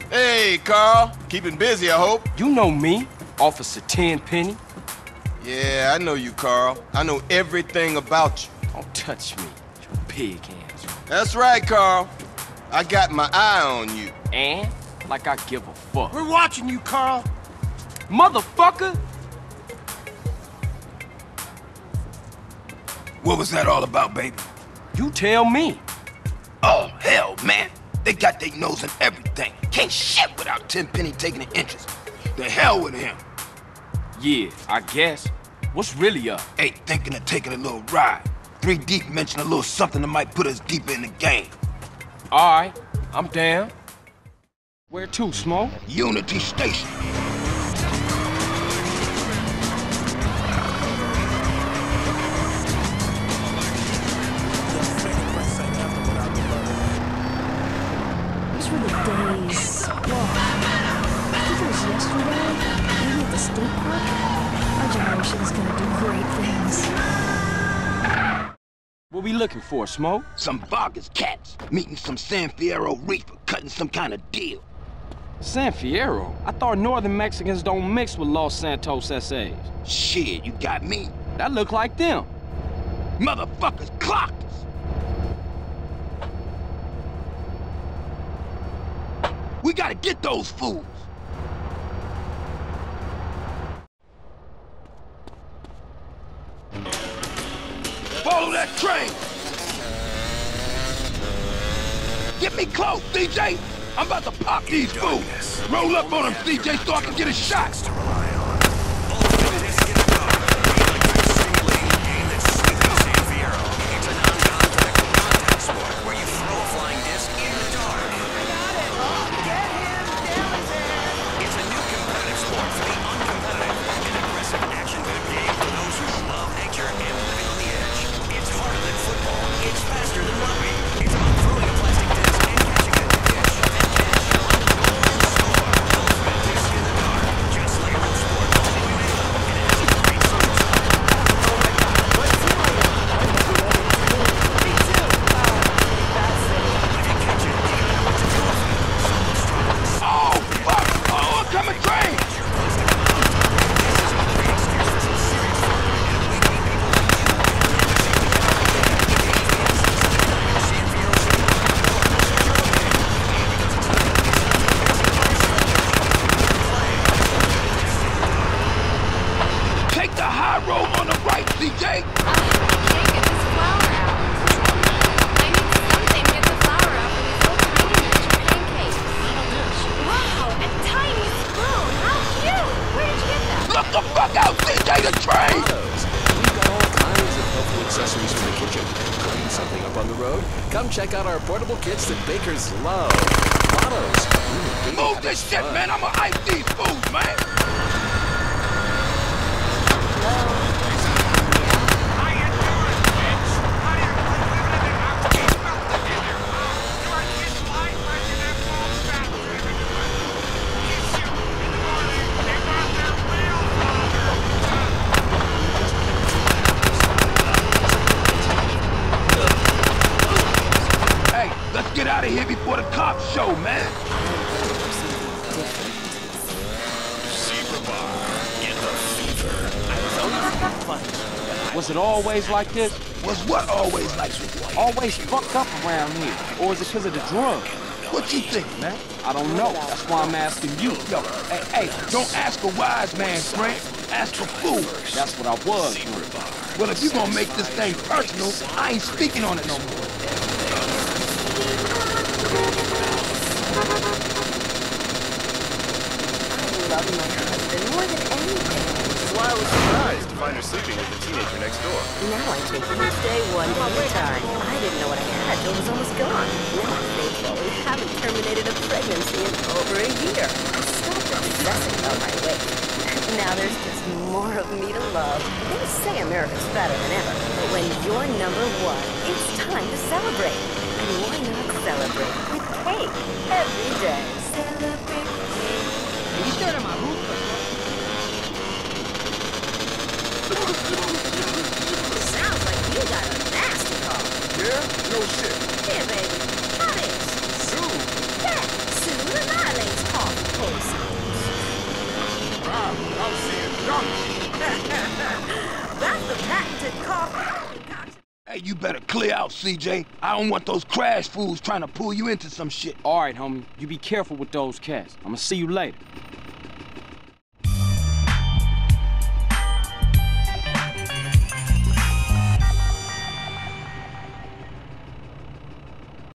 Hey, Carl. Keeping busy, I hope. You know me, Officer Tenpenny. Yeah, I know you, Carl. I know everything about you. Don't touch me, with your pig hands. That's right, Carl. I got my eye on you. And like I give a fuck. We're watching you, Carl. Motherfucker! What was that all about, baby? You tell me. Oh, hell, man. They got their nose in everything. Can't shit without Tenpenny taking an interest. The hell with him. Yeah, I guess. What's really up? Hey, thinking of taking a little ride. 3 Deep mentioned a little something that might put us deeper in the game. Alright, I'm down. Where to, Smoke? Unity Station. Those were the days. Whoa. I think it was yesterday. Maybe at the state park. Our generation is gonna do great things. What we looking for, Smoke? Some Vargas cats meeting some San Fierro Reaper, cutting some kind of deal. San Fierro? I thought northern Mexicans don't mix with Los Santos SAs. Shit, you got me. That look like them. Motherfuckers clocked us. We gotta get those fools. Follow that train. Get me close, CJ. I'm about to pop these fools. Roll up on them, CJ, so I can get a shot. Come check out our portable kits that bakers love. Mottos. Move this shit, man. I'ma hype these fools, man. Get out of here before the cops show, man. Was it always like this? Was what always like this? Always fucked up around here. Or is it because of the drugs? What you think, man? I don't know. That's why I'm asking you. Yo, hey, don't ask a wise man, Frank. Ask a fool. That's what I was doing. Well, if you gonna make this thing personal, I ain't speaking on it no more. I love my husband more than anything. That's why I was surprised to find her sleeping with the teenager next door. Now I take each day one day at a time. I didn't know what I had till it was almost gone. Now I'm thankful we haven't terminated a pregnancy in over a year. I stopped obsessing about my weight. Now there's just more of me to love. They say America's fatter than ever, but when you're number one, it's time to celebrate. And why not celebrate with cake every day? Celebrate. Sounds like you got a nasty call. Yeah? No shit. Here, baby. Try this. Sue. Yeah, Sue the Annihilator. I'll see you drunk. That's the patented coffee. Hey, you better clear out, CJ. I don't want those crash fools trying to pull you into some shit. All right, homie. You be careful with those cats. I'ma see you later.